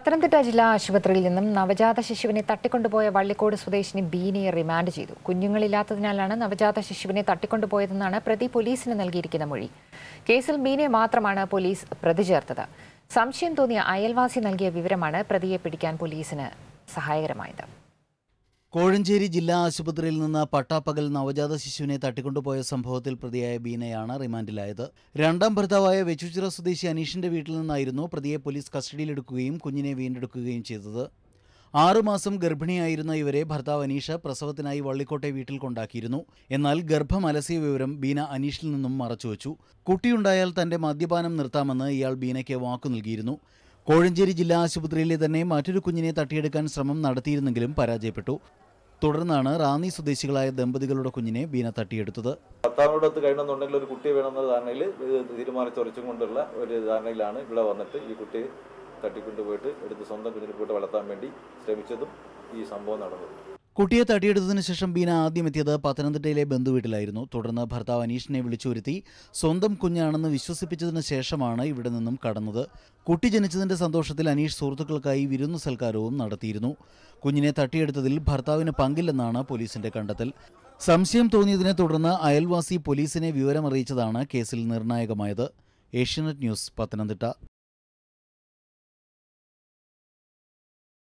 പത്തനംതിട്ട ജില്ലാ ആശുപത്രിയിൽ നിന്നും നവജാത ശിശുവിനെ തട്ടിക്കൊണ്ടുപോയ വള്ളിക്കോട് സ്വദേശിനി ബീനയെ റിമാൻഡ് ചെയ്തു. കുഞ്ഞുങ്ങളില്ലാത്തതിനാലാണ് നവജാത ശിശുവിനെ തട്ടിക്കൊണ്ടുപോയതെന്നാണ് പ്രതി പോലീസിന് നൽകിയിരിക്കുന്ന മൊഴി. കേസിൽ ബീനയെ മാത്രമാണ് പോലീസ് പ്രതി ചേർത്തത്. സംശയം തോന്നിയ അയൽവാസി നൽകിയ വിവരമാണ് പ്രതിയെ പിടിക്കാൻ പോലീസിന് സഹായകരമായത്. കോഴഞ്ചേരി ജില്ലാ ആശുപത്രിയിൽ നിന്ന് പട്ടാപ്പകൽ നവജാത ശിശുവിനെ തട്ടിക്കൊണ്ടുപോയ സംഭവത്തിൽ പ്രതിയായ ബീനയാണ് റിമാൻഡിലായത്. രണ്ടാം ഭർത്താവായ വെച്ചുച്ചിറ സ്വദേശി അനീഷിന്റെ വീട്ടിൽ നിന്നായിരുന്നു പ്രതിയെ പോലീസ് കസ്റ്റഡിയിലെടുക്കുകയും കുഞ്ഞിനെ വീണ്ടെടുക്കുകയും ചെയ്തത്. 6 മാസം ഗർഭിണിയായിരുന്ന ഇവരെ ഭർത്താവ് അനീഷ് പ്രസവത്തിനായി വള്ളിക്കോട്ടെ വീട്ടിൽ കൊണ്ടാക്കിയിരുന്നു. എന്നാൽ ഗർഭം അലസിയ വിവരം ബീന അനീഷിൽ നിന്നും മറച്ചുവെച്ചു. കുട്ടിയുണ്ടായാൽ തന്റെ മദ്യപാനം നിർത്താമെന്ന് ഇയാൾ ബീനയ്ക്ക് വാക്കു നൽകിയിരുന്നു. കോഴഞ്ചേരി ജില്ലാ ആശുപത്രിയിലെ തന്നെ മറ്റൊരു കുഞ്ഞിനെ തട്ടിയെടുക്കാൻ ശ്രമം നടത്തിയിരുന്നെങ്കിലും പരാജയപ്പെട്ടു. തുടർന്നാണ് റാന്നി സ്വദേശികളായ ദമ്പതികളുടെ കുഞ്ഞിനെ ബീന തട്ടിയെടുത്തത്. ഭർത്താവിനോടൊത്ത് കഴിയണമെന്നുണ്ടെങ്കിൽ ഒരു കുട്ടിയെ വേണമെന്ന ധാരണയിൽ തീരുമാനിച്ചുറച്ചും കൊണ്ടുള്ള ഒരു ധാരണയിലാണ് ഇവിടെ വന്നിട്ട് ഈ കുട്ടിയെ തട്ടിക്കൊണ്ടുപോയിട്ട് എടുത്ത് സ്വന്തം കുഞ്ഞിനെ പോയിട്ട് വളർത്താൻ വേണ്ടി ശ്രമിച്ചതും ഈ സംഭവം നടന്നത്. കുട്ടിയെ തട്ടിയെടുത്തതിനു ശേഷം ബീന ആദ്യം എത്തിയത് പത്തനംതിട്ടയിലെ ബന്ധുവീട്ടിലായിരുന്നു. തുടർന്ന് ഭർത്താവ് അനീഷിനെ വിളിച്ചു വരുത്തി സ്വന്തം കുഞ്ഞാണെന്ന് വിശ്വസിപ്പിച്ചതിന് ശേഷമാണ് ഇവിടെ നിന്നും കടന്നത്. കുട്ടി ജനിച്ചതിന്റെ സന്തോഷത്തിൽ അനീഷ് സുഹൃത്തുക്കൾക്കായി വിരുന്നു സൽക്കാരവും നടത്തിയിരുന്നു. കുഞ്ഞിനെ തട്ടിയെടുത്തതിൽ ഭർത്താവിന് പങ്കില്ലെന്നാണ് പോലീസിന്റെ കണ്ടെത്തൽ. സംശയം തോന്നിയതിനെ തുടർന്ന് അയൽവാസി പോലീസിനെ വിവരമറിയിച്ചതാണ് കേസിൽ നിർണായകമായത്. ഏഷ്യാനെറ്റ് ന്യൂസ്, പത്തനംതിട്ട.